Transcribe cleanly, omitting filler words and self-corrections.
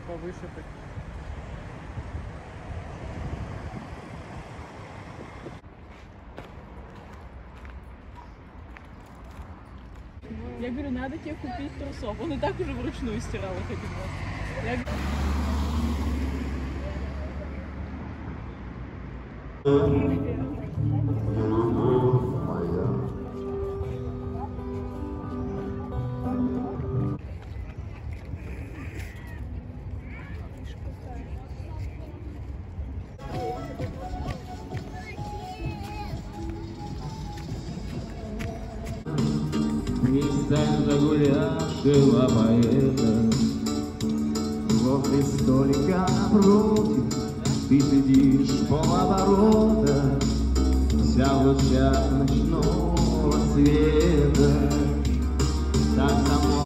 повыше. Я говорю, надо тебе купить трусов. Он и так уже вручную стирал их один раз. Я Пристань загулявшего поэта, возле столика напротив ты сидишь полоборота, вся в лучах ночного света. Так само